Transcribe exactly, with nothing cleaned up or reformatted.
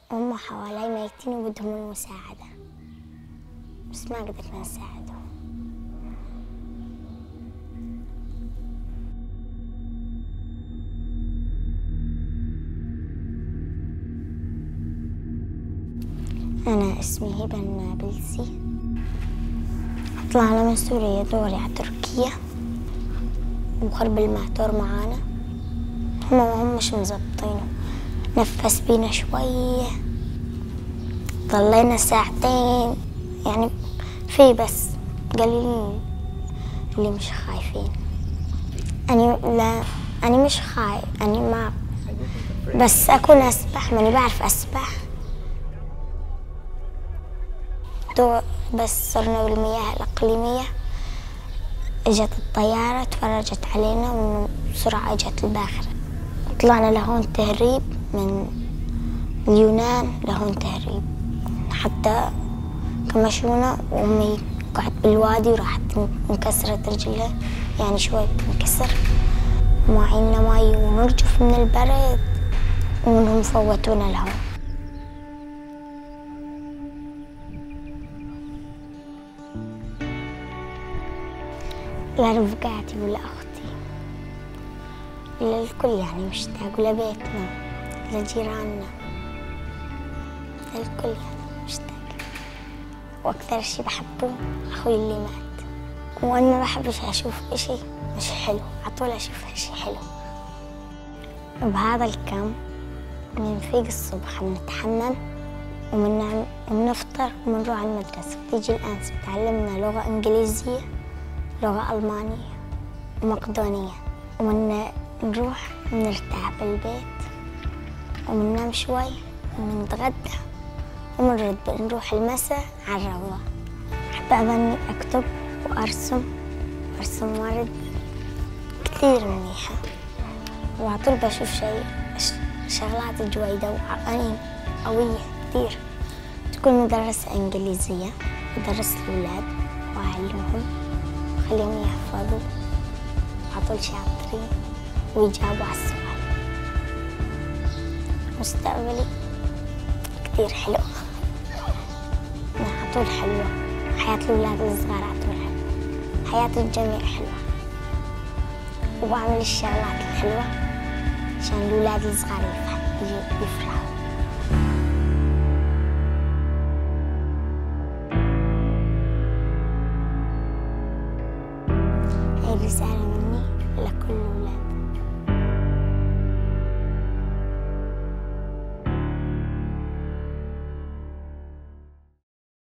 هم حوالي ميتين وبدهم المساعدة، بس ما قدرنا نساعدهم. أنا اسمي هبة النابلسي، طلعنا من سوريا دوري على تركيا وخرب الماتور معانا، هم ما همش مزبطينه، نفس بينا شوية، ضلينا ساعتين يعني في بس قليلين اللي مش خايفين. أنا لا أنا مش خايف، أنا ما بس أكون أسبح، ماني بعرف أسبح. بس صرنا بالمياه الإقليمية، اجت الطيارة تفرجت علينا وبسرعة اجت الباخرة. طلعنا لهون تهريب من اليونان لهون تهريب، حتى كمشونا وأمي قعدت بالوادي وراحت انكسرت رجلها، يعني شوي بتنكسر، ومعينا مي ونرجف من البرد ومنهم فوتونا لهون. لرفقاتي ولأختي للكل، يعني مشتاق لبيتنا لجيراننا، للكل يعني مشتاق. وأكثر شي بحبه أخوي اللي مات، وأنا ما بحبش أشوف إشي مش حلو، عطول أشوف إشي حلو. وبهذا الكم بنفيق الصبح بنتحمم ومنعم وبنفطر وبنروح على المدرسة، بتيجي الأنس بتعلمنا لغة إنجليزية، لغة ألمانية ومقدونية، ومن نروح نرتاح بالبيت ومننام شوي ومنتغدى ومنرد نروح المساء على الروضة. أحب أظني أكتب وأرسم وأرسم ورد كثير منيحة، وعطول بشوف شيء شغلات جويدة وعقانين قوية كثير. تكون مدرسة إنجليزية بدرس الأولاد وأعلمهم خليهم يحفظوا، عطول شاطرين ويجاوبوا على السؤال. مستقبلي كتير حلو، عطول حلوة، حياة الأولاد الصغار عطول حلوة، حياة الجميع حلوة، وبعمل الشغلات الحلوة عشان الأولاد الصغار يفرحوا.